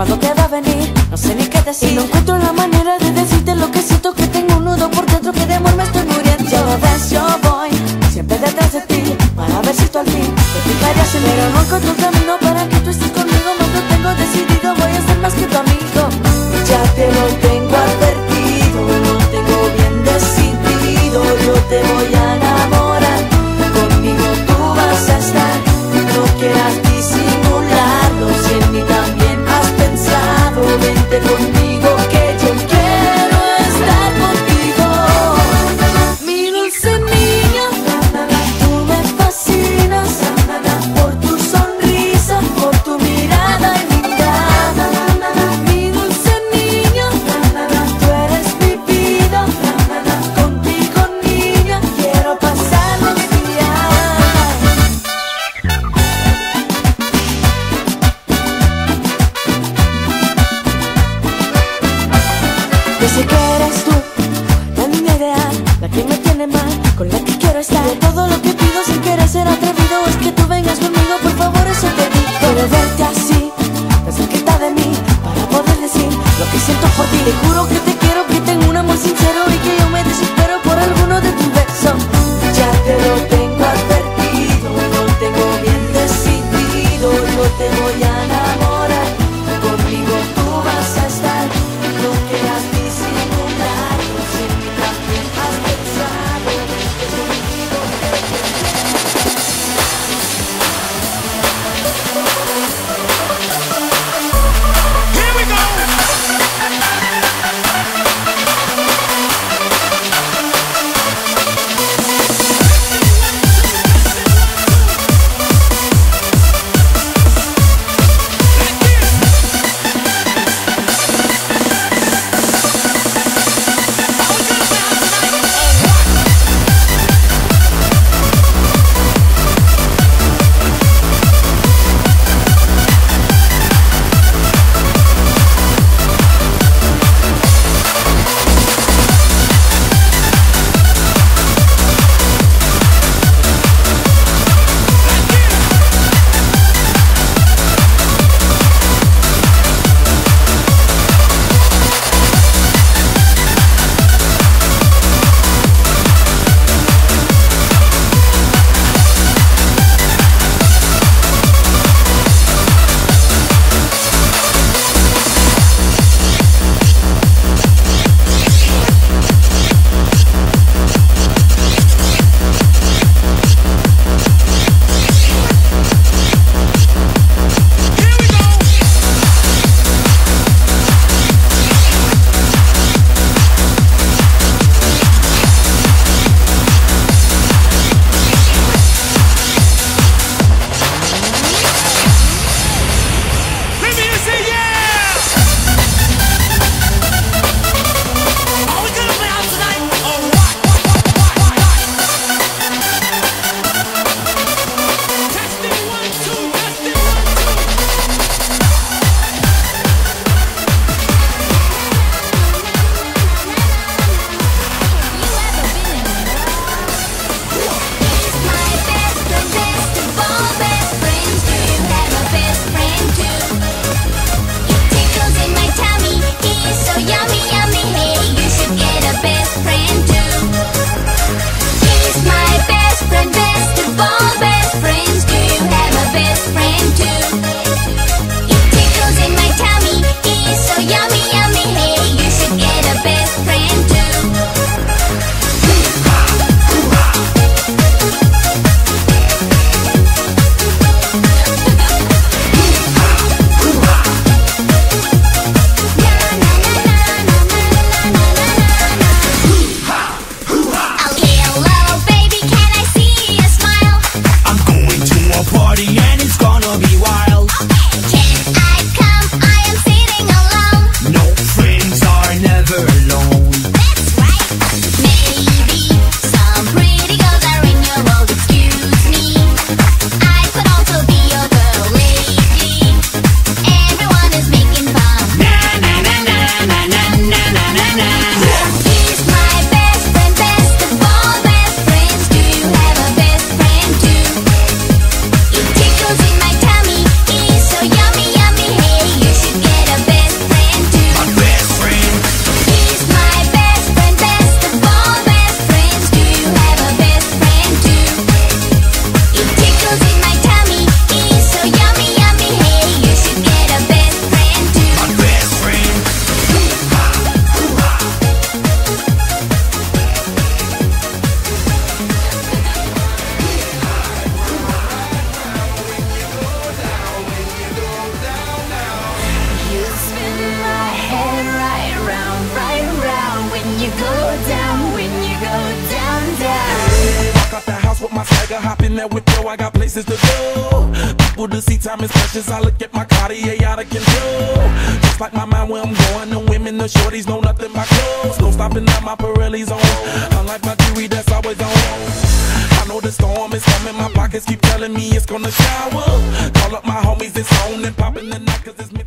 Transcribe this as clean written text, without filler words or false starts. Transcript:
cuándo te va a venir, no sé ni qué decir. Y no encuentro la manera de decirte lo que siento, que tengo un nudo por dentro, que de amor me estoy muriendo. Ya lo ves, yo voy siempre detrás de ti, para ver si tú al fin te fijarías en mí. Pero no encuentro un camino para que tú estés conmigo, no lo tengo decidido, voy a ser más que tu amigo. Ya te lo tengo advertido, lo tengo bien decidido, yo te voy a enamorar, conmigo tú vas a estar, no quieras disimularlo, si en mí también has pensado, vente conmigo que yo quiero estar contigo. Mi dulce niña, tú me fascinas, por tu sonrisa, por tu mirada y mi mirada. Mi dulce niña, tú eres mi vida, contigo niña, quiero pasar los días. Yo sé que eres tú, la niña ideal, la que me tiene mal, con la que quiero estar. Y todo lo que pido sin querer ser atrevido es que tú vengas conmigo, por favor, eso te digo. Quiero verte así, tan cerquita de mí, para poder decir lo que siento por ti. Te juro que te quiero, que tengo un amor sincero y que yo me desespero por alguno de tus besos. Ya te lo tengo advertido, lo tengo bien decidido, yo te voy a enamorar, conmigo tú vas a estar, no quieras disimularlo, si en mí también has pensado, vente conmigo Here we go. nigga hop in that whip, yo, I got places to go. People to see, time is precious. I look at my Cartier out of control. Just like my mind where I'm going, the women, the shorties know nothing but clothes. No stopping at my Pirelli's on. Unlike my jewelry that's always on. I know the storm is coming, my pockets keep telling me it's gonna shower. Call up my homies, it's on and popping the night 'cause it's me.